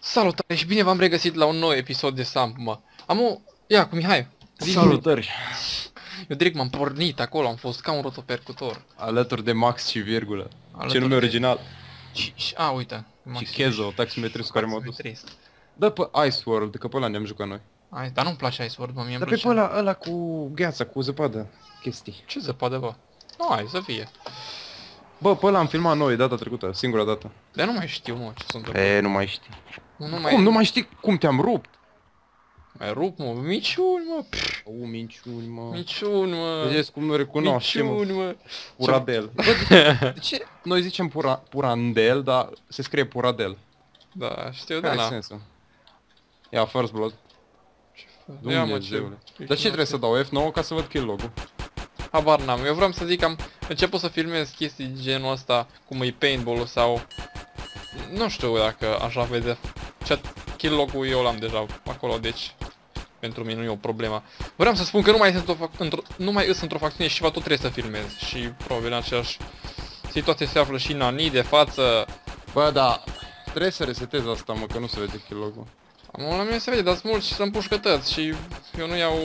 Salutare și bine v-am regăsit la un nou episod de Samp, mă. Ia, cu Mihai. Salutări! Eu direct m-am pornit acolo, am fost ca un rotopercutor. Alături de Max și virgulă. Ce nume original? Uite. Și Kezo, taximetrist care m-a dus. Dă pe Ice World, că pe ăla ne-am jucat noi. Dar nu-mi place Ice World, mă, mie-mi Dar pe plăcea. ăla cu gheața, cu zăpadă, chestii. Ce zăpadă, bă? Nu, hai să fie. Bă, pe ăla am filmat noi data trecută, singura dată. Dar nu mai știu, mă, ce sunt acolo. E, nu mai știi. Nu Cum, nu mai știi cum te-am rupt? mai rup, mă, miciuni, mă. Minciuni, mă. Miciuni, mă. Vedeți cum nu recunoaște, mă. Miciuni, mă. Puradel. Bă, de ce noi zicem purandel, dar se scrie puradel? Da, știu, Care da, e na. sensul? Ia, First Blood. Ia, mă, Dumnezeule. Dar ce trebuie să dau F9 ca să văd kill log-ul? Habar n-am, eu vreau să zic că am început să filmez chestii genul ăsta, cum e paintball-ul sau... Nu știu dacă așa vede. Kill log-ul eu l-am deja acolo, deci... Pentru mine nu e o problemă. Vreau să spun că nu mai îs într-o facțiune și ceva tot trebuie să filmez. Și probabil în aceeași situație se află și Nani de față. Bă, da, trebuie să resetez asta, mă, că nu se vede kill log-ul. La mine se vede, dar sunt mulți și sunt pușcătăți și eu nu iau...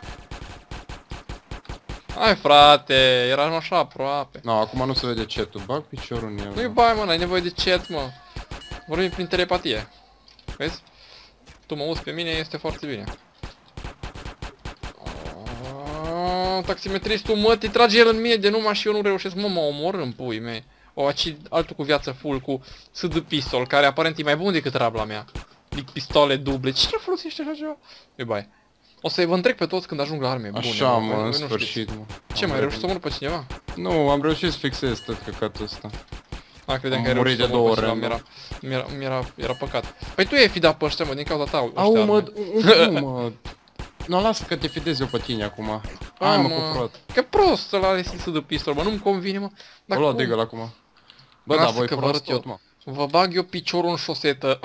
Hai frate, eram așa aproape. No, acum nu se vede chat-ul, bag piciorul în el. Nu-i bai, mă, n-ai nevoie de chat, mă. Vorbim prin telepatie. Vezi? Tu mă auzi pe mine, este foarte bine. Taximetristul, mă, te trage el în mine de numai și eu nu reușesc, mă omor în pui mei. Altul cu viață full, cu SD pistol, care aparent e mai bun decât rabla mea. Adică pistole duble, cine folosește așa ceva? E bai. O să-i vă întrec pe toți când ajung la arme bune. Așa, mă, în sfârșit, mă. Ce, mai reușit să omor pe cineva? Nu, am reușit să fixez tot căcatul ăsta. Credeam că ai Am murit reușit de să omor 2 pe ore, cineva, era păcat. Păi tu ai fi dat pe ăștia, mă, din cauza ta, ăștia Au, arme. mă, nu, lasă că te fidez eu pe tine acum. Hai, mă, cu frot. Că prost să-l are să de pistol, mă, nu-mi convine, mă. O lua Deagle acum. Bă, da, Lasă voi că vă furați arăt eu. tot, mă. Vă bag eu piciorul în șosetă.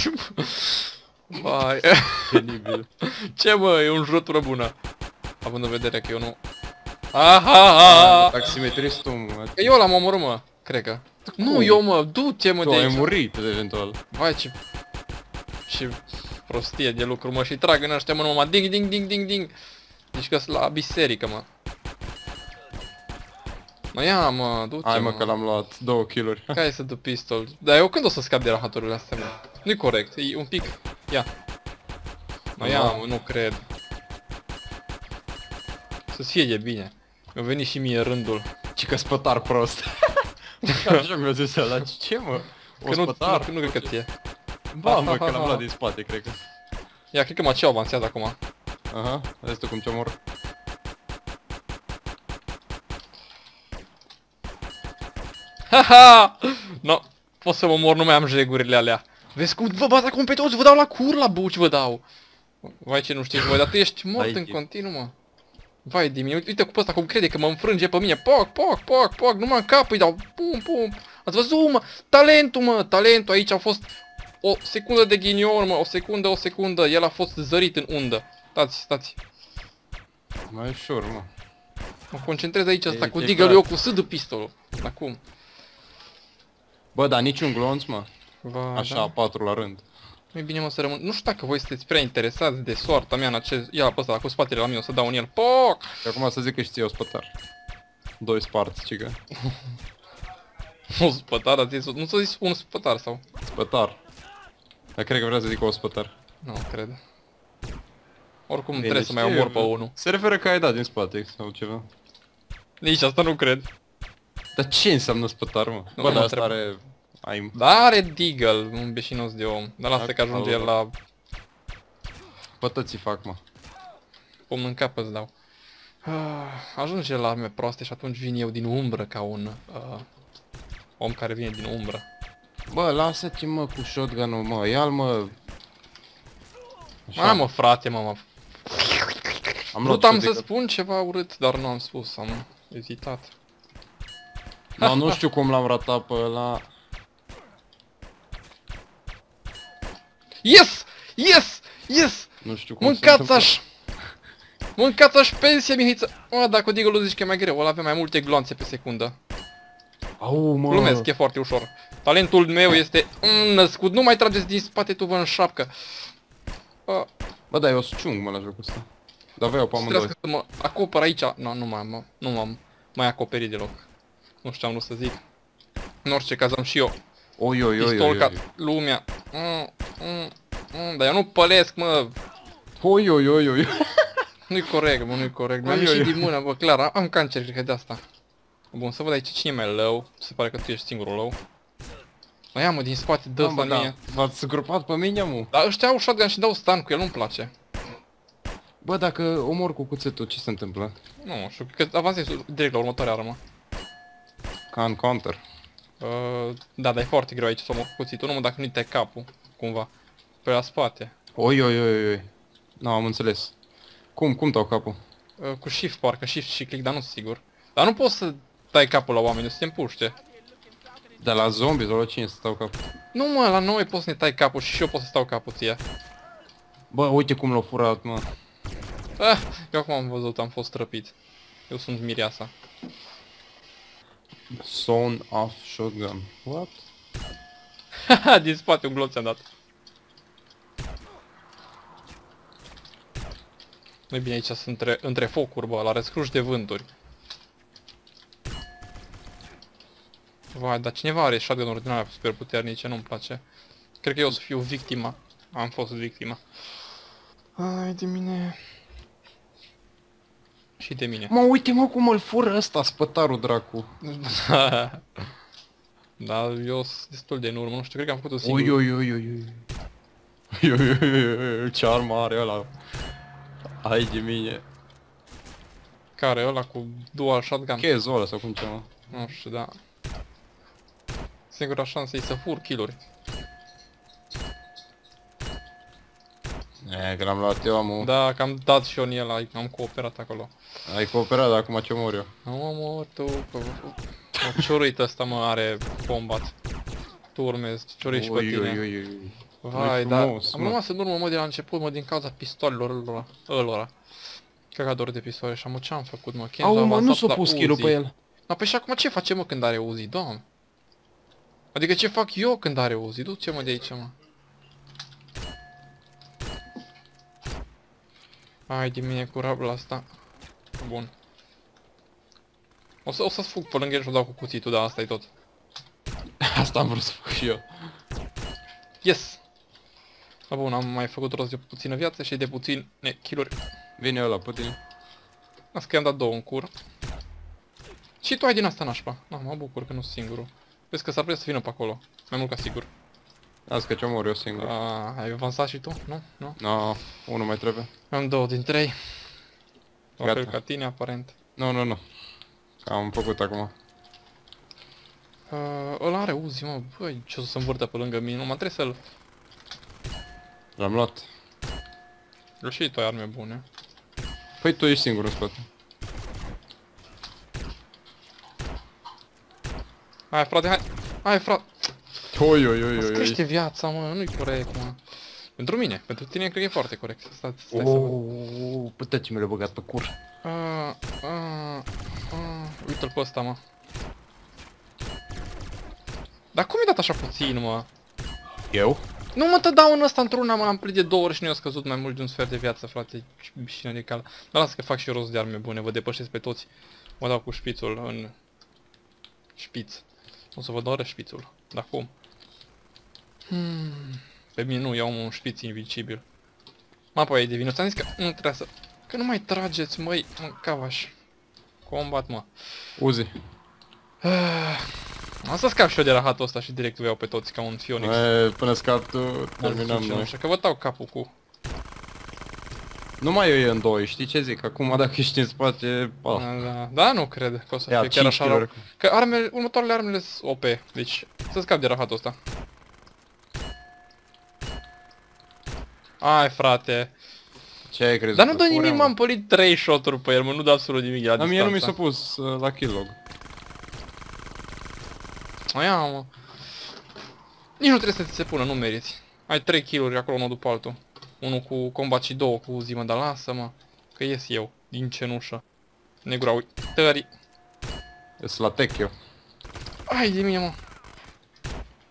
Vai. Penibil. Ce, mă, e o jurătură bună. Având în vedere că eu nu... Aha! Taximetristul, mă. Că eu l-am omorât, mă, cred că. Nu, eu, mă, du-te, mă, Tu de ai aici. murit, eventual. Vai, ce prostie de lucru, mă, și trag în ăștia, mă, numai ding, ding, ding, ding, ding. Deci că sunt la biserică, mă. Mă, ia, mă, du-te, Hai, mă, că l-am luat 2 kill-uri. Care să de pistol? Dar eu când o să scap de rahaturile astea, mă? Nu-i corect, e un pic... Ia. Mă, ia, mă, nu cred. Să-ți fie de bine. Mi-a venit și mie rândul. Ce că spătar prost. Așa mi-a zis ăla, ce, mă? Că nu cred că ție. Ba, mă, că l-am luat din spate, cred că. Ia, cred că Maceu avansează acum. Aha, vezi tu cum te omor. Haha! No, pot să mă mor, nu mai am jegurile alea. Vezi cum vă bat acum pe toți, vă dau la cur, la buci vă dau. Vai, ce nu știți voi, dar tu ești mort în continuu, mă. Vai de mine, uite cu ăsta cum crede că mă înfrânge pe mine. Poc, poc, poc, poc, numai în cap îi dau. Pum, pum. Ați văzut, mă? Talentul, mă, talentul. Aici a fost o secundă de ghinion, mă, o secundă. El a fost zărit în undă. Stați. Mai ușor, mă. Mă concentrez aici asta cu e Deagle clar. eu cu sâdă pistolul. Acum. Bă, dar niciun glonț, mă. Va, Așa, da. 4 la rând. Nu-i bine, mă, să rămân. Nu știu dacă voi sunteți prea interesați de soarta mea în acest... Ia pe ăsta, cu spatele la mine, o să dau în el. Poc! Și acum să zic că știi o spătar. 2 sparți, cică. O spătar, ați zis, nu s-a zis un spătar sau? Spătar. Dar cred că vrea să zic o spătar. Nu, cred. Oricum Bine, trebuie să mai știu, omor pe unul. Se referă că ai dat din spate sau ceva. Nici asta nu cred. Dar ce înseamnă spătar, mă? Nu Bă, mă dar asta întreb. are... Ai... Da, are Deagle, un beșinos de om. Dar lasă că ajunge el la... Pătății fac, mă. Pumn în cap îți dau. Ajunge la arme proaste și atunci vin eu din umbră ca un... om care vine din umbră. Bă, lasă-te, mă, cu shotgun-ul, mă. Ia-l, mă. Mă, frate, mă. Am luat Puteam să shotgun. spun ceva urât, dar nu am spus, am ezitat. No, nu știu cum l-am ratat pe ăla. Yes! Yes! Yes! Nu știu cum se întâmplă. Mâncați-aș! Mâncați-aș pensia, Mihiță! Mă, dacă Deagle-ul zici că e mai greu, ăla avea mai multe gloanțe pe secundă. Au, mă. Glumesc, e foarte ușor. Talentul meu este născut. Nu mai trageți din spate, tu vă în șapcă. Bă, da, eu ciung, mă, la jocul ăsta. Dar vreau pe amândoi. Să mă acopăr aici. No, nu m-am mai acoperit deloc. Nu știu ce am vrut să zic. În orice caz am și eu pistol ca lumea. Dar eu nu pălesc, mă. Oi. Nu-i corect, mă, nu-i corect. Mi-am ieșit din mână, bă, clar, am cancer, cred că de asta. Bun, să văd aici cine e mai low. Se pare că tu ești singurul low. Mă, ia mă, din spate, dă-ți la mine. V-ați grupat pe mine, mă. Dar ăștia au shotgun și dau stun cu el, nu-mi place. Bă, dacă omor cu cuțetul, ce se întâmplă? Nu știu, cred că avansezi direct la următoarea armă. Ca în counter. Da, dar e foarte greu aici să omor cu cuțitul, numai dacă nu-i tai capul, cumva. Pe la spate. Oi. Nu, am înțeles. Cum dau capul? Cu shift parcă, shift și click, dar nu sunt sigur. Dar nu poți să tai capul la oameni, o să te împuște. De la zombie sau la cine să stau capul? Nu mă, la noi poți să ne tai capul și eu pot să stau capul ție. Bă, uite cum l-au furat, mă. Eu acum am văzut, am fost răpit. Eu sunt mireasa. Zone of shotgun. What? Haha, din spate un glonț ți-am dat. Nu-i bine aici, sunt între focuri, bă, la răscruși de vânturi. Vai, dar cineva are shotgun-uri din alea super puternice, nu-mi place. Cred că eu o să fiu victima. Am fost victima. Ai de mine. Și de mine. Mă, uite mă cum îl fură ăsta, spătarul dracu. Da, eu sunt destul de în urmă, nu știu, cred că am făcut-o singur. Oi. Ce armă are ăla. Hai de mine. Care, ăla cu dual shotgun? Chezul ăla sau cum cheamă? Nu știu, da. Singura șansă e să fur kill-uri. Că l-am luat eu, amul. Da, că am dat și eu în el, am cooperat acolo. Ai cooperat, dar acum ce mor eu? Nu mă mor tu, că... Mă, ciuruit ăsta mă are combat. Tu urmezi, ciuruit și pe tine. Vai, dar am rămas în urmă, mă, de la început, mă, din cauza pistolilor ălora. Căcator de pistole și ce am făcut, mă? Au, mă, nu s-a pus kill-ul pe el. Da, păi și acum ce face, mă, când are Uzi, doamne? Adică ce fac eu când are Uzi? Du-te, mă, de aici, mă. Hai de mine cu rabla asta. Bun. O să-ți fug pe lângă el și o dau cu cuțitul, dar asta e tot. Asta am vrut să fac și eu. Yes! Da, bun, am mai făcut rost de puțină viață și de puține kill-uri. Vine ăla pe tine. Asta că i-am dat două în cur. Și tu ai din asta nașpa. Da, mă bucur că nu sunt singurul. Vezi că s-ar putea să vină pe acolo. Mai mult ca sigur. Las că ce mor eu singur. Ai avansat și tu? Nu? Nu? No, unul mai trebuie. Am 2 din 3. La Gata. fel ca tine, aparent. Nu. Am făcut acum. Ăla are Uzi, mă. Băi, ce o să se învârtă pe lângă mine? Numai trebuie să-l... L-am luat. Eu și tu ai arme bune. Păi tu ești singur în spate. Hai, frate, hai! Hai, frate! Oi. Crește viața, mă, nu-i corect, mă. Pentru mine, pentru tine cred că e foarte corect. Stai să văd. Putea ce mi l-a băgat pe cur. Uite-l pe ăsta, mă. Dar cum i-a dat așa puțin, mă? Eu? Nu mă, te dau în ăsta într-una, mă, l-am plătit de 2 ori și nu i-a scăzut mai mult de un sfert de viață, frate. Bișină de cală. Dar lasă că fac și rost de arme bune, vă depășesc pe toți. Mă dau cu șpițul în... Șpiț. O să vă dau șpițul. Dar cum? Pe mine nu, iau un șpiț invicibil. Mă, păi, de vină, ți-am zis că nu trebuie să... Că nu mai trageți, măi, mă, cavaș. Combat, mă. Uzi. Am să scap și eu de rahatul ăsta și direct vă iau pe toți ca un Phoenix. Până scap tu, terminăm noi. Așa că vă dau capul cu... Nu mai eu e în 2, știi ce zic? Acum dacă ești în spate... Da, nu cred că o să fie chiar așa rău. Că armele, următoarele armele sunt OP, deci să scap de rahatul ăsta. Ai, frate. Ce ai crezut? Dar nu dă nimic, m-am pălit 3 shot-uri pe el, mă, nu dă absolut nimic la distanța. Mie nu mi s-a pus la kill-log. Aia, mă. Nici nu trebuie să ți se pună, nu meriți. Ai 3 kill-uri acolo unul după altul. Unul cu combat și 2 cu Uzi, mă, dar lasă-mă. Că ies eu, din cenușă. Negura uitării. Ești la tech eu. Ai de mine, mă.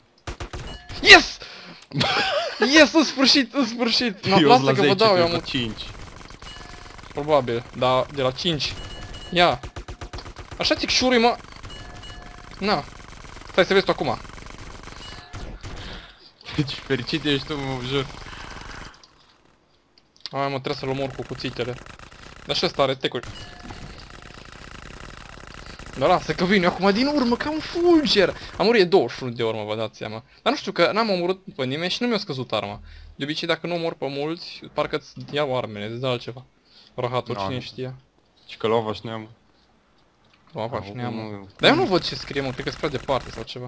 Yes! Yes, în sfârșit, în sfârșit! No, lasă că vă dau, eu am 5. Probabil, da, de la 5. Ia. Așa zic șurui, mă. Na. Stai să vezi tu acum. Deci fericit ești tu, mă jur. Ai, mă, trebuie să-l omor cu cuțitele. Dar și ăsta are tecuri. Dar lasă că vine acum din urmă, ca un fulger. Am murit 21 de urmă, vă dați seama. Dar nu știu că n-am omorât pe nimeni și nu mi-a scăzut arma. De obicei, dacă nu omor pe mulți, parcă-ți iau armele, îți dă altceva. Rahatul, cine știa. Și că luava și neamă. Luava și neamă. Dar eu nu văd ce scrie, mă, cred că-s prea departe sau ceva.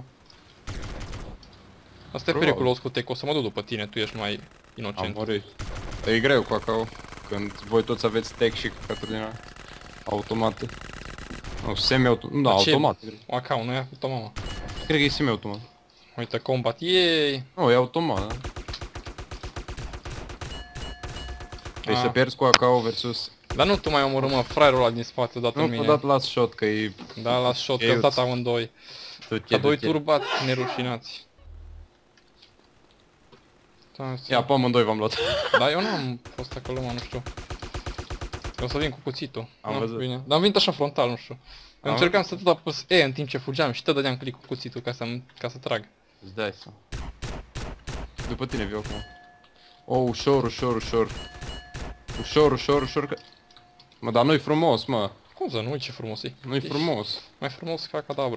Asta e periculos cu tec, o să mă duc după tine, tu ești mai inocent. Am murit. E greu cu acau, când voi toți aveți tech și căcaturi din alea automate. Nu, semi-automat, da, automat. Acau, nu e automat, mă. Cred că e semi-automat. Uite, combat, yay! Nu, e automat, da. Deci să pierzi cu acau versus... Dar nu tu mai omorâ, mă, fraierul ăla din spate, dat în mine. Nu, dat last shot, că e... Da, las shot, că-s dat amândoi. Ca doi turbați nerușinați. Ia, pe amândoi v-am luat. Da, eu n-am fost acolo, mă, nu știu. Eu o să vin cu cuțitul. Am văzut. Bine. Dar am venit așa frontal, nu știu. Eu încercam să tot apăs E în timp ce fugeam și tot dădeam click cu cuțitul ca să trag. Îți dai seama. După tine viu acum. Oh, ușor, ușor, ușor. Ușor, ușor, ușor că... Mă, dar nu-i frumos, mă. Cum să nu? Ce frumos e. Nu-i frumos. Mai frumos ca cadavru.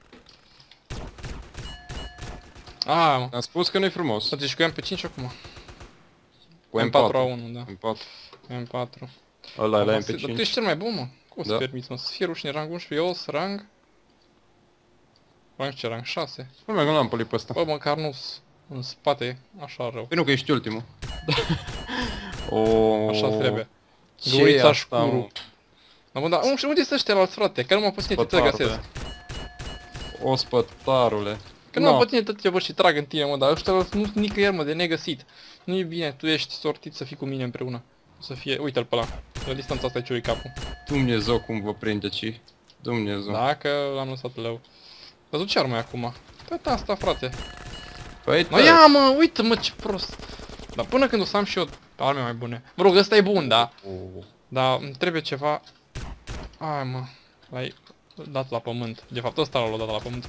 Mă. Am spus că nu-i frumos. Să zici că eu am pe 5 acum. Cu M4A1, da. M4. M4. Ăla e la MP5. Dar tu ești cel mai bun, mă. Cum să permiți, mă? Să fie rușine rang 11, eu sunt rang... Rang ce? Rang 6? Nu mai l-am polit pe ăsta. Bă, măcar nu în spate, așa rău. Păi nu, că ești ultimul. Așa trebuie. Ce asta, mă? Da, bă, dar unde sunt ăștia alți, frate? Că nu mă pe tine te găsesc. Ospătarule. Că nu mă pe tine tot te văd și trag în tine, mă, dar ăștia nu sunt nicăieri, mă, de negăsit. Nu e bine, tu ești sortit să fii cu mine împreună. Să fie, uite-l pe ăla. La distanța asta ciui capul. Dumnezeu cum vă prinde ci. Dumnezeu. Dacă l-am lăsat lău. Văzut ce armă e acum? Tot asta, frate. Păi, No, ia, mă, uite-mă ce prost. Dar până când o să am și eu arme mai bune. Mă rog, ăsta e bun, da? Dar îmi trebuie ceva... Ai, mă. L-ai dat la pământ. De fapt, ăsta l-a dat la pământ.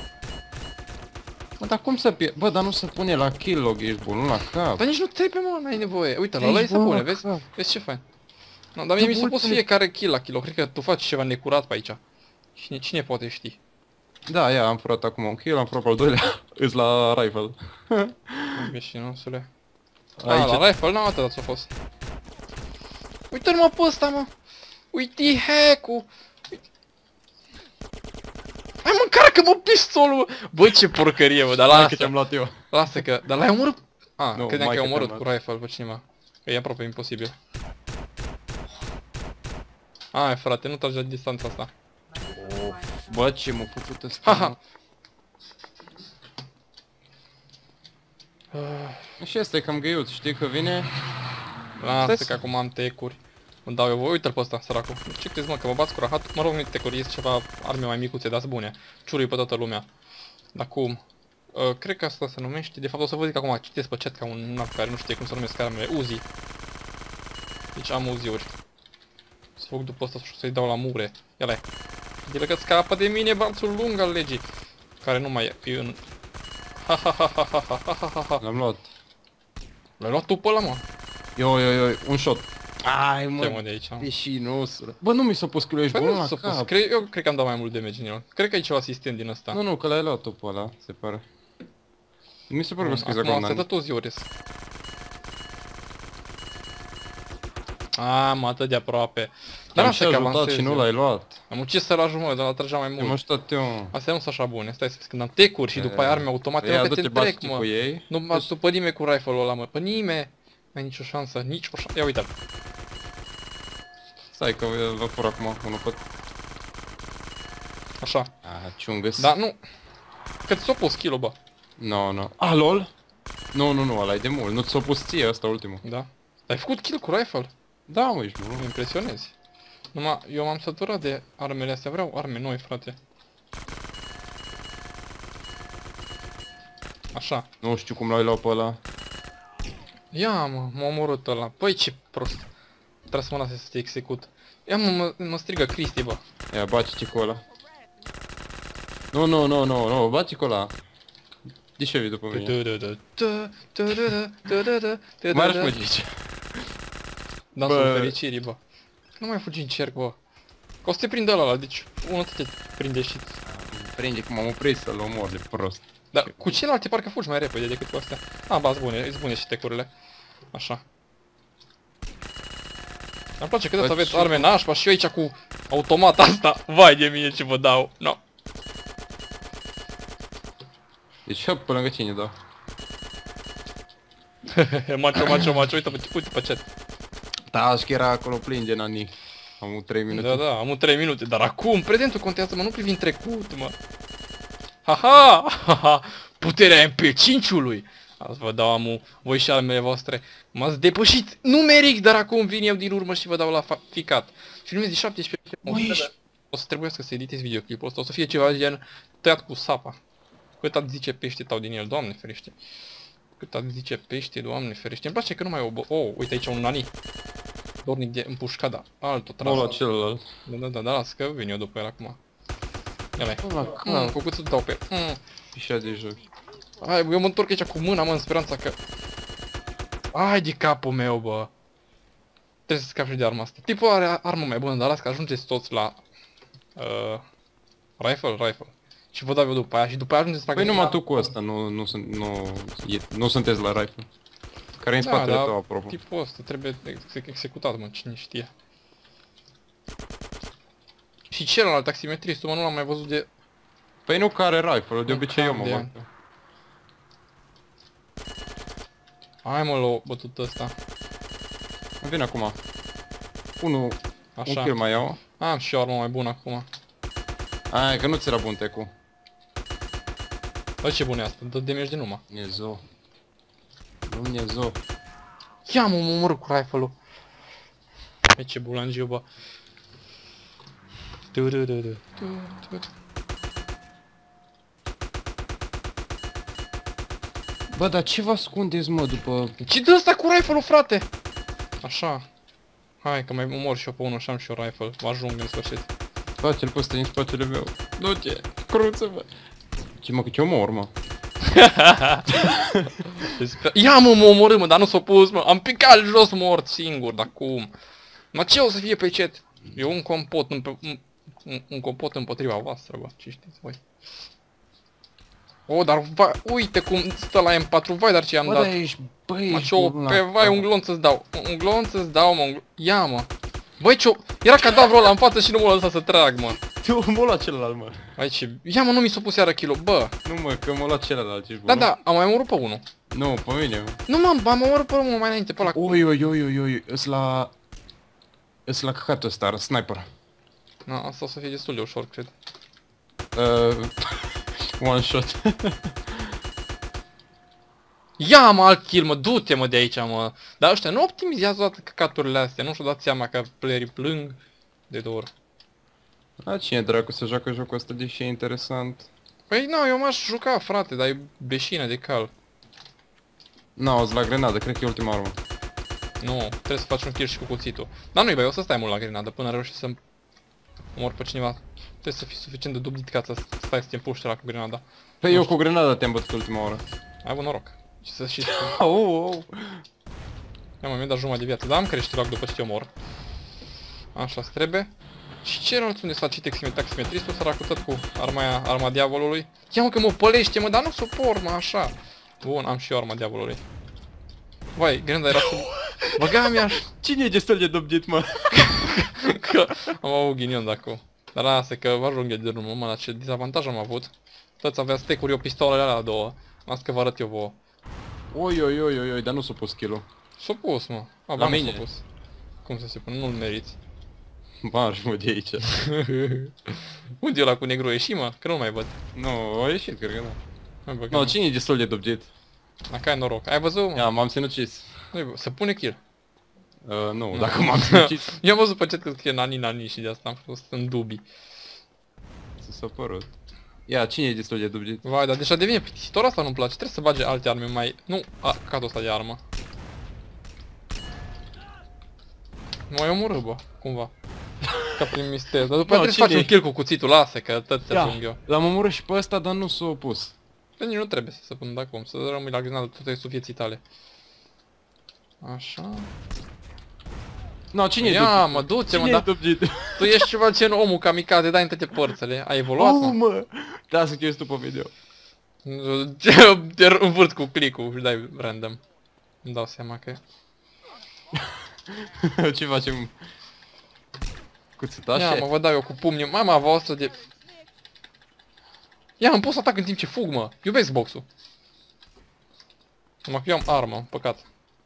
Mă, dar cum să pierd? Bă, dar nu se pune la kill log, ești bun, nu la cap. Dar nici nu trebuie, mă, n-ai nevoie. Uite, la ăla se pune, vezi? Vezi ce fain. No, dar mie mi se pus fiecare kill la kill. Cred că tu faci ceva necurat pe aici. Cine poate ști? Da, ia, am furat acum un kill, am furat pe al doilea. Îs la rifle. Veșinusule. Aici... la rifle, n-am atât s-a fost. Uite-l, mă, pe ăsta, mă. Uite-i hack-ul. Hai, mă, încarcă-mă pistolul, mă. Bă, ce porcărie, mă, dar lasă. Am luat eu. Lasă că, dar l-ai omorât? Nu, credeam că ai omorât cu rifle pe cineva. Că e aproape imposibil. Hai, frate, nu tragi la distanța asta. Bă, ce m-a făcut ăsta? Haha. Și ăsta e cam găiuț, știi că vine? Lasă că acum am tecuri. Îmi dau eu voi, uite-l pe ăsta, săracul. Ce crezi, mă, că mă bați cu rahat? Mă rog, nu tecuri, este ceva arme mai micuțe, dar bune. Ciurui pe toată lumea. Dar cum? Cred că asta se numește, de fapt o să vă zic acum, citesc pe chat ca un nap care nu știe cum să numesc armele. Uzi. Deci am uziuri. Să fug după ăsta și să-i dau la mure. Ia-le. Dile că scapă de mine, brațul lung al legii. Care nu mai e în... L-am luat. L-ai luat tu pe ăla, mă? Yo, un shot. Ai, mă. Ce, mă, de aici, mă? Deși nu, sură. Bă, nu mi s-a pus că ești bun la cap. Eu cred că am dat mai mult damage în el. Cred că e ceva asistent din ăsta. Nu, că l-ai luat tu pe ăla, se pare. Mi se pare că scris acum, Acum, tot uziuri. Mă, atât de aproape. Dar am și ajutat și nu l-ai luat. Am ucis să-l ajut, mă, dar l-a trăgea mai mult. Am ajutat eu. Astea nu sunt așa bune, stai să vezi, când am tecuri și după aia arme automate, nu că te întrec, mă. Nu m-a sub pe nimeni cu rifle-ul ăla, mă, pe nimeni. N-ai nicio șansă, nici o șansă. Ia uite-l. Stai că vă fur acum, unul pe... Așa. Ciungăs. Da, nu. Că ți s-a pus kill-ul, bă. No. LOL? Nu, ăla e de mult, nu ți s-a pus ție ăsta ultimul. Da. Ai făcut kill cu rifle? Da, mă, ești bun. Mă impresionezi. Numai, eu m-am săturat de armele astea, vreau arme noi, frate. Așa. Nu știu cum l-ai luat pe ăla. Ia mă, m-a omorât ăla. Păi ce prost. Trebuie să mă lase să te execut. Ia mă strigă Cristi, bă. Ia, baci cu ăla. Nu, baci cu ăla. De ce vii după mine? Mai arăși mă de aici. Dansul fericirii, bă. Nu mai fugi în cerc, bă. Că o să te prindă ăla, deci unul te prinde și... Prinde că m-am oprit să-l omor de prost. Dar cu celelalte parcă fugi mai repede decât cu astea. A, ba, îți bune și tecurile. Așa. Îmi place că să aveți arme nașpa și eu aici cu automat asta. Vai de mine ce vă dau. No. Deci hop pe lângă cine dau. Macho, uite pe chat. Da, și că era acolo plin de nani. Am 3 minute. Da, am 3 minute, dar acum prezentul contează, mă, nu privind trecut, mă. Haha, puterea MP5-ului. Azi vă dau amu, voi și armele voastre. M-ați depășit numeric, dar acum vin eu din urmă și vă dau la ficat. Filmez de 17 o să trebuiască să editez videoclipul ăsta, o să fie ceva gen tăiat cu sapa. Cât ați zice pește tau din el, Doamne ferește. Cât ați zice pește, Doamne ferește. Îmi place că nu mai o oh, uite aici un nani. Dornic de împușcat, da. Altul tras. Nu la celălalt. Da, las că vin eu după el acum. Ia-l-ai. Cu cât dau pe el. Pișa de joc. Hai, eu mă întorc aici cu mâna, mă, în speranța că... Ai de capul meu, bă. Trebuie să scap și de arma asta. Tipul are armă mai bună, dar las că ajungeți toți la... Rifle. Și vă dau eu după aia și după aia ajungeți la... Păi numai tu cu ăsta, nu sunteți la rifle. Care e în spatele tău, apropo. Tipul ăsta trebuie executat, mă, cine știe. Și celălalt taximetristul, mă, nu l-am mai văzut de... Păi nu care rifle, de obicei eu mă văd. Hai mă, l-o bătut ăsta. Vine acum. Un kill mai iau. Am și o armă mai bună acum. Aia, că nu ți era bun tecu. Bă, ce bun e asta, dă damage de numai. E zo. Nu e zo. Ia mă omor cu rifle-ul. E ce bulangiu, bă. Bă, dar ce vă ascundeți, mă, după... Ce dă ăsta cu rifle-ul, frate? Așa. Hai, că mai omor și eu pe unul și am și eu rifle. Mă ajung în sfârșit. Bă, cel pe ăsta din spatele meu. Du-te, cruță, bă. Ce mă, că ce omor, mă? Ia mă, mă omorâ, mă, dar nu s-o pus, mă. Am picat jos mort singur, dar cum? Mă, ce o să fie pe chat? E un compot, un compot împotriva voastră, bă, ce știți voi? O, dar vai, uite cum stă la M4, vai, dar ce am dat. Bă, dar ești, băi, ești pe vai, un glonț îți dau. Un glonț îți dau, mă, ia, mă. Băi, ce-o... Era cadavrul ăla în față și nu mă lăsa să trag, mă. Tu mă lua celălalt, mă. Aici, ia, mă, nu mi s-a pus iară kill-ul, bă. Nu, mă, că mă lua celălalt, ești bun. Da, am mai omorât pe unul. Nu, pe mine, mă. Nu, mă, am omorât pe unul mai înainte, pe ăla. Oi, îs la căcatul ăsta, sniper. Na, asta o să fie destul de ușor, cred. One shot. Ia, mă, alt kill, mă, du-te, mă, de aici, mă. Dar ăștia nu optimizează toate căcaturile astea, nu și-o dat seama că playerii plâng de două ori. Da, cine dracu să joacă jocul ăsta, deși e interesant? Păi, nu, eu m-aș juca, frate, dar e beșină de cal. Nu, la grenadă, cred că e ultima armă. Nu, trebuie să faci un kill și cu cuțitul. Dar nu-i, băi, o să stai mult la grenadă până reuși să omor pe cineva. Trebuie să fii suficient de dublit ca să stai să te împuști la cu grenada. Păi eu cu grenada te-am bătut ultima oră. Ai avut noroc. Și să știi. Ia mă, mi-a dat jumătate de viață, dar am crește loc după ce te omor. Așa-ți trebuie. Și celălalt unde s-a citit taximetristul, săracul tot cu arma diavolului. Ia mă că mă pălește, mă, dar nu suport, mă, așa. Bun, am și eu arma diavolului. Vai, grenada era sub... Băga mea. Cine e destul de dobdit, mă? Că am avut ghinion de acum. Dar asta că vă ajung de drumul, mă, la ce dezavantaj am avut. Toți avea stecuri, eu pistolele alea două. Asta că vă arăt eu vouă. Oi, dar nu s-a pus kill-ul. S-a pus, mă. La mine. S-a pus. Cum să se pune? Nu-l meriți. Marș, mă, de aici. Unde e ăla cu negru? Ieși, mă? Că nu-l mai văd. Nu, a ieșit, cred că da. No, cine e destul de dobdit? Dacă ai noroc. Ai văzut, mă? Ia, m-am sinucis. Să pune kill. Nu, dacă m-am sinucis. Eu am văzut pe chat că scrie nani și de asta am fost în dubii. S-a părut. Ia, cine e destul de dubgit? Vai, dar deja devine plictisitor, asta nu-mi place, trebuie să bage alte arme mai... Nu, catul ăsta de armă. Nu mai omorâ, bă, cumva. Ca prin mister, dar după aceea trebuie să faci un kill cu cuțitul, lasă, că tot ți ajung eu. L-am omorât și pe ăsta, dar nu s-a opus. Pe nici nu trebuie să se pun de acum, să rămâi la grenadă toate vieții tale. Așa... No, cine e dubgit? Ia, mă, du-te, mă, dar tu ești ceva gen omul kamikaze, dai în toate părțile. Ai evoluat, mă? Da, să chezi tu pe video. Te învârt cu click-ul și dai random. Îmi dau seama că... Ce facem? Cuțitașe? Ia, mă, vă dau eu cu pumnii, mama voastră de... Ia, am pus atac în timp ce fug, mă. Iubesc boxul. Numai că eu am armă, păcat.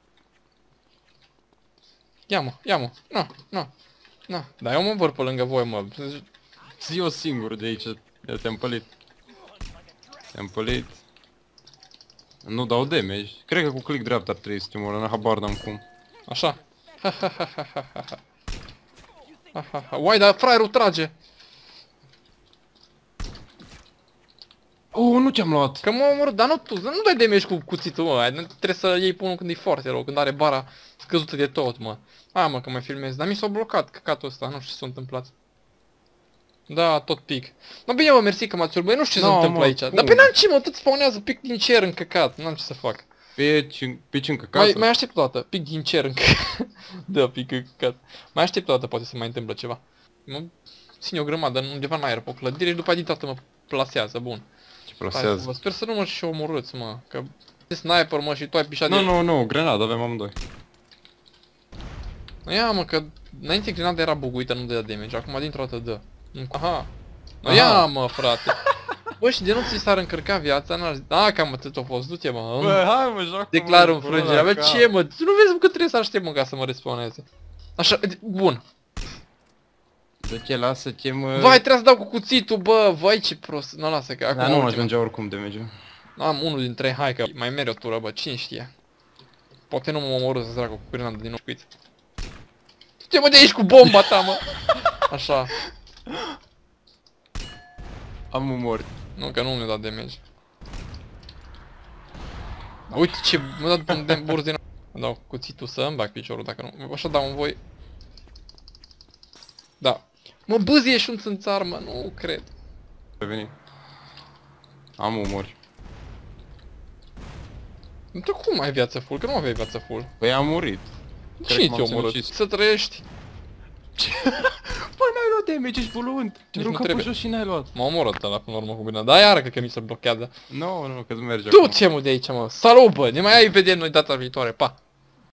Ia, mă, na. Dar eu mă învârt pe lângă voi, mă. Zi eu singur de aici, te-am pălit. Te-am pălit. Nu dau damage. Cred că cu click dreapta ar trebui să te omoră, habar n-am cum. Așa. Uai, dar fraierul trage. Nu ce-am luat. Că mă omor, dar nu tu, nu dai damage cu cuțitul ăla, trebuie să iei pe unul când e foarte rău, când are bara scăzută de tot, mă. Mă, că mai filmez, dar mi s-a blocat căcatul ăsta, nu știu ce s-a întâmplat. Da, tot pic. No bine, mă, mersi că m-ați urmărit, nu știu ce se întâmplă aici. Dar pe n-am ce, mă, tot spawnează pic din cer în căcat, n-am ce să fac. Pici în căcat? Mai aștept o dată, pic din cer în căcat. Da, pic în căcat. Mai aștept o dată, poate să mai întâmplă ceva. Mă ține o grămadă undeva în aer pe o clădire și după aia din toată mă plasează, bun. Ce plasează? Hai, sper să nu mă și omorâți, mă, că... Sniper, mă, și tu ai pișat de... Nu, grenadă avem amândoi. Ia, mă, că înainte grenada era buguită, nu dădea damage, acum dintr-o dată dă. Aha. Ia, mă, frate. Bă, și de nu ți s-ar încărca viața, n-ar zic, cam atât a fost, du-te, mă. Bă, hai, mă, joacă. Declar înfrângerea, bă, ce, mă, tu nu vezi că trebuie să aștept, mă, ca să mă respawneze. Așa, bun. De ce, lasă-te, mă. Vai, trebuie să dau cu cuțitul, bă, vai, ce prost. Nu, lasă, că acum... Dar nu ajungea oricum damage-ul. Am unul dintre ei, hai că mai merge o tură, bă, cine știe. Poate nu mă omorâ să-ți dracu cu grenadă din nou scuit. Du-te, mă, de aici cu bomba ta, mă. Așa. Am umor. Nu, că nu mi-a dat damage. Uite ce... m-a dat un burz din... Mă dau cuțitul să îmi bag piciorul, dacă nu... Așa dau în voi. Da. Mă, băzi, ești un țânțar, mă, nu cred. Reveni. Am umori. Tu cum ai viață full? Că nu aveai viață full. Păi am murit. Cine te-a omorât? Să trăiești. Păi n-ai luat damage, ești volunt. Te aruncă pe jos și n-ai luat. M-a omorât ăla până la urmă cu bine. Da, iară că mi se blochează. Nu, că-ți merge acum. Du-te, mă, de aici, mă. Salut, bă, ne mai ai vedem noi data viitoare, pa!